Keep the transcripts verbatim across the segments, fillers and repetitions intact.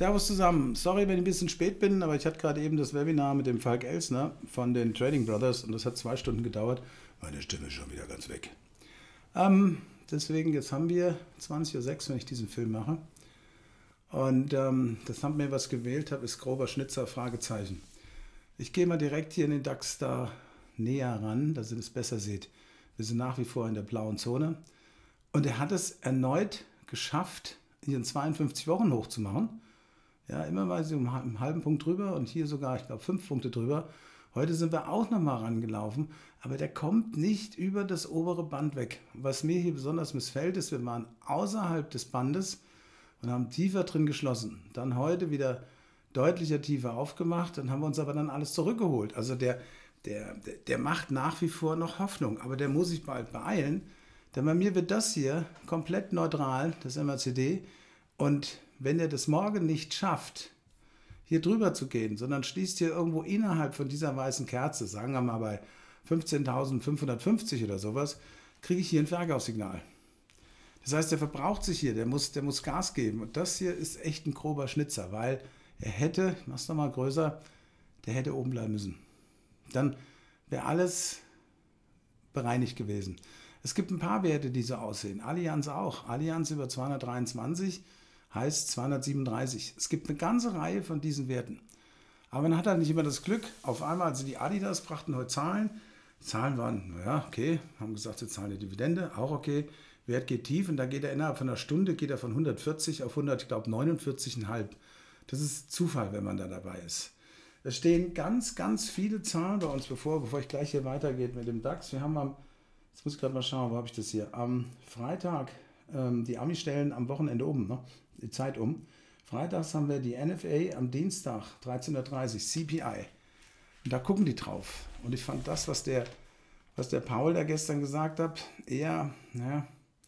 Servus zusammen. Sorry, wenn ich ein bisschen spät bin, aber ich hatte gerade eben das Webinar mit dem Falk Elsner von den Trading Brothers und das hat zwei Stunden gedauert. Meine Stimme ist schon wieder ganz weg. Ähm, deswegen, jetzt haben wir zwanzig Uhr sechs, wenn ich diesen Film mache. Und ähm, das haben mir was gewählt habe, ist grober Schnitzer, Fragezeichen. Ich gehe mal direkt hier in den DAX da näher ran, dass ihr das besser seht. Wir sind nach wie vor in der blauen Zone. Und er hat es erneut geschafft, hier einen zweiundfünfzig Wochen hoch zu machen. Ja, immer mal so um einen halben Punkt drüber und hier sogar, ich glaube, fünf Punkte drüber. Heute sind wir auch nochmal rangelaufen, aber der kommt nicht über das obere Band weg. Was mir hier besonders missfällt, ist, wir waren außerhalb des Bandes und haben tiefer drin geschlossen. Dann heute wieder deutlicher tiefer aufgemacht, dann haben wir uns aber dann alles zurückgeholt. Also der, der, der, der macht nach wie vor noch Hoffnung, aber der muss sich bald beeilen, denn bei mir wird das hier komplett neutral, das M A C D, und wenn er das morgen nicht schafft, hier drüber zu gehen, sondern schließt hier irgendwo innerhalb von dieser weißen Kerze, sagen wir mal bei fünfzehntausendfünfhundertfünfzig oder sowas, kriege ich hier ein Verkaufssignal. Das heißt, der verbraucht sich hier, der muss, der muss Gas geben. Und das hier ist echt ein grober Schnitzer, weil er hätte, ich mache es nochmal größer, der hätte oben bleiben müssen. Dann wäre alles bereinigt gewesen. Es gibt ein paar Werte, die so aussehen. Allianz auch. Allianz über zweihundertdreiundzwanzig heißt zweihundertsiebenunddreißig. Es gibt eine ganze Reihe von diesen Werten. Aber man hat halt nicht immer das Glück. Auf einmal, also die Adidas brachten heute Zahlen. Die Zahlen waren, naja, okay, haben gesagt, sie zahlen eine Dividende, auch okay. Wert geht tief und da geht er innerhalb von einer Stunde, geht er von hundertvierzig auf hundert, ich glaube neunundvierzig Komma fünf. Das ist Zufall, wenn man da dabei ist. Es stehen ganz, ganz viele Zahlen bei uns bevor, bevor ich gleich hier weitergehe mit dem DAX. Wir haben am, jetzt muss ich gerade mal schauen, wo habe ich das hier? Am Freitag, ähm, die Ami stellen am Wochenende um, ne? Die Zeit um. Freitags haben wir die N F A, am Dienstag dreizehn Uhr dreißig, C P I. Und da gucken die drauf. Und ich fand das, was der, was der Paul da gestern gesagt hat, eher naja,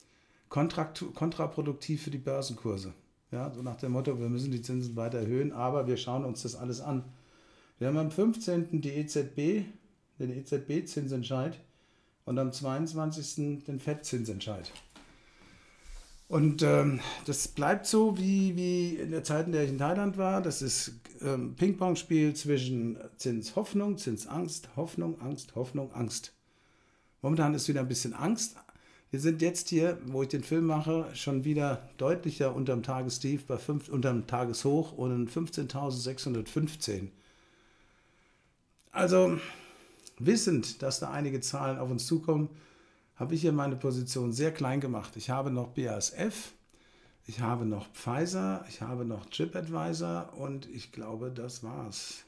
kontraproduktiv für die Börsenkurse. Ja, so nach dem Motto, wir müssen die Zinsen weiter erhöhen, aber wir schauen uns das alles an. Wir haben am fünfzehnten die E Z B, den E Z B-Zinsentscheid und am zweiundzwanzigsten den Fed-Zinsentscheid. Und ähm, das bleibt so wie, wie in der Zeit, in der ich in Thailand war. Das ist ähm, Ping-Pong-Spiel zwischen Zinshoffnung, Zinsangst, Hoffnung, Angst, Hoffnung, Angst. Momentan ist wieder ein bisschen Angst. Wir sind jetzt hier, wo ich den Film mache, schon wieder deutlicher unterm Tagestief, bei fünf, unterm Tageshoch und fünfzehntausendsechshundertfünfzehn. Also wissend, dass da einige Zahlen auf uns zukommen, habe ich hier meine Position sehr klein gemacht. Ich habe noch B A S F, ich habe noch Pfizer, ich habe noch TripAdvisor und ich glaube, das war's.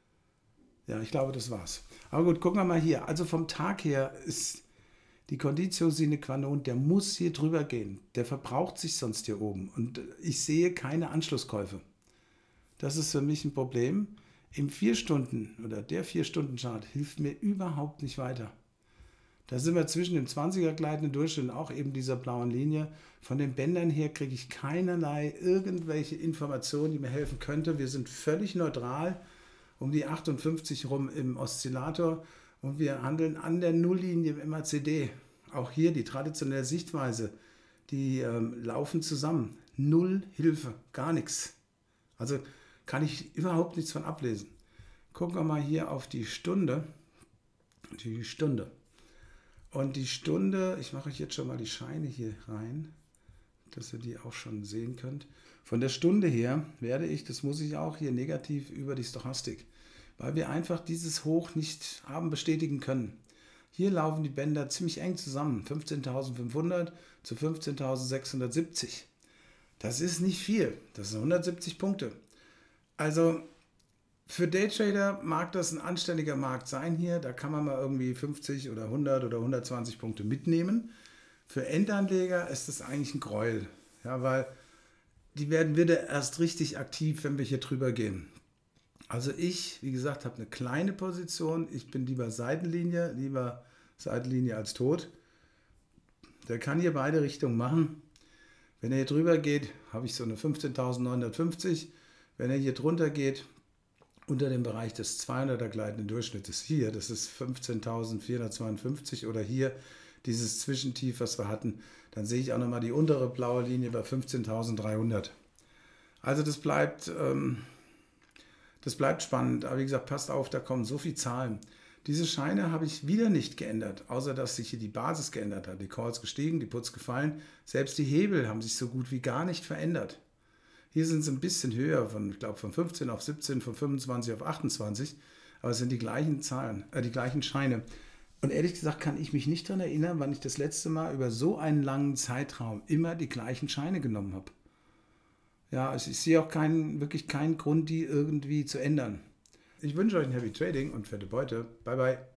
Ja, ich glaube, das war's. Aber gut, gucken wir mal hier. Also vom Tag her ist die Conditio sine qua non, der muss hier drüber gehen. Der verbraucht sich sonst hier oben. Und ich sehe keine Anschlusskäufe. Das ist für mich ein Problem. Im vier Stunden oder der vier Stunden Chart hilft mir überhaupt nicht weiter. Da sind wir zwischen dem zwanziger gleitenden Durchschnitt und auch eben dieser blauen Linie. Von den Bändern her kriege ich keinerlei irgendwelche Informationen, die mir helfen könnte. Wir sind völlig neutral um die achtundfünfzig rum im Oszillator und wir handeln an der Nulllinie im M A C D. Auch hier die traditionelle Sichtweise, die ähm, laufen zusammen. Null Hilfe, gar nichts. Also kann ich überhaupt nichts von ablesen. Gucken wir mal hier auf die Stunde. Die Stunde. Und die Stunde, ich mache euch jetzt schon mal die Scheine hier rein, dass ihr die auch schon sehen könnt. Von der Stunde her werde ich, das muss ich auch hier negativ über die Stochastik, weil wir einfach dieses Hoch nicht haben bestätigen können. Hier laufen die Bänder ziemlich eng zusammen, fünfzehntausendfünfhundert zu fünfzehntausendsechshundertsiebzig. Das ist nicht viel, das sind hundertsiebzig Punkte. Also für Daytrader mag das ein anständiger Markt sein hier, da kann man mal irgendwie fünfzig oder hundert oder hundertzwanzig Punkte mitnehmen. Für Endanleger ist das eigentlich ein Gräuel, ja, weil die werden wieder erst richtig aktiv, wenn wir hier drüber gehen. Also ich, wie gesagt, habe eine kleine Position, ich bin lieber Seitenlinie, lieber Seitenlinie als tot. Der kann hier beide Richtungen machen. Wenn er hier drüber geht, habe ich so eine fünfzehntausendneunhundertfünfzig. Wenn er hier drunter geht, unter dem Bereich des zweihunderter gleitenden Durchschnittes hier, das ist fünfzehntausendvierhundertzweiundfünfzig oder hier dieses Zwischentief, was wir hatten, dann sehe ich auch nochmal die untere blaue Linie bei fünfzehntausenddreihundert. Also das bleibt, ähm, das bleibt spannend. Aber wie gesagt, passt auf, da kommen so viele Zahlen. Diese Scheine habe ich wieder nicht geändert, außer dass sich hier die Basis geändert hat. Die Calls gestiegen, die Puts gefallen. Selbst die Hebel haben sich so gut wie gar nicht verändert. Hier sind sie ein bisschen höher, von, ich glaube von fünfzehn auf siebzehn, von fünfundzwanzig auf achtundzwanzig. Aber es sind die gleichen Zahlen, äh, die gleichen Scheine. Und ehrlich gesagt kann ich mich nicht daran erinnern, wann ich das letzte Mal über so einen langen Zeitraum immer die gleichen Scheine genommen habe. Ja, also ich sehe auch keinen, wirklich keinen Grund, die irgendwie zu ändern. Ich wünsche euch ein Happy Trading und fette Beute. Bye bye.